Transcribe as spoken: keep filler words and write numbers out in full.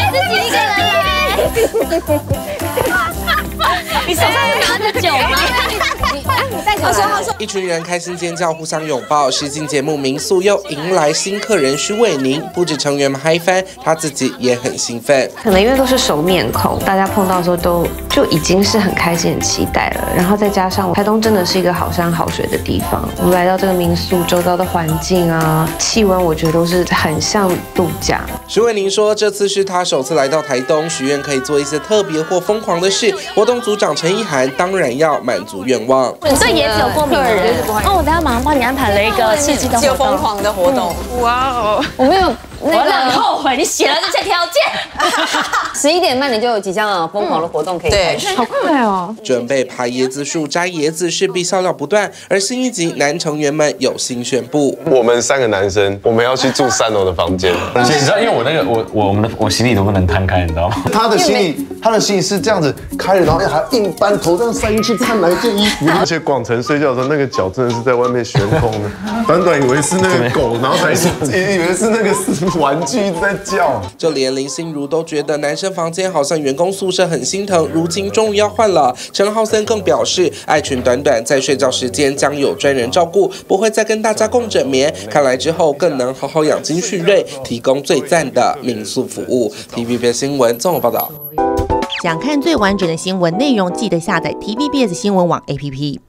自己一个人来。你手上是拿着酒吗？ 他说他说， 一群人开心尖叫，互相拥抱。实境节目民宿又迎来新客人徐伟宁，不止成员们嗨翻，他自己也很兴奋。 可能因为都是熟面孔，大家碰到的时候都就已经是很开心、很期待了。然后再加上台东真的是一个好山好水的地方，我们来到这个民宿，周遭的环境啊、气温，我觉得都是很像度假。 徐伟宁说，这次是他首次来到台东，许愿可以做一些特别或疯狂的事。活动组长陈意涵当然要满足愿望。 对椰子有过敏人哦，我等下马上帮你安排了一个刺激的活动， 疯狂的活动。 哇哦， 我没有，我很后悔你写了这些条件。 十一点半你就有即将疯狂的活动可以开始， 好快哦！ 准备爬椰子树、摘椰子，势必笑料不断。而新一集男成员们有新宣布， 我们三个男生，我们要去住三楼的房间。 而且你知道，因为我那个我我我们的我行李都不能摊开，你知道吗？ 他的行李，他的行李是这样子开了，然后还硬搬头这样塞进去，看哪一件衣服。 而且广成睡觉的时候，那个脚真的是在外面悬空的。短短以为是那个狗，然后才以为是那个是玩具一直在叫。 就连林心如都觉得男生房间好像员工宿舍，很心疼。如今终于要换了，陈浩森更表示，爱群短短在睡觉时间将有专人照顾，不会再跟大家共枕眠。看来之后更能好好养精蓄锐，提供最赞的民宿服务。T V B S 新闻综合报道。 想看最完整的新闻内容，记得下载 T V B S 新闻网 A P P。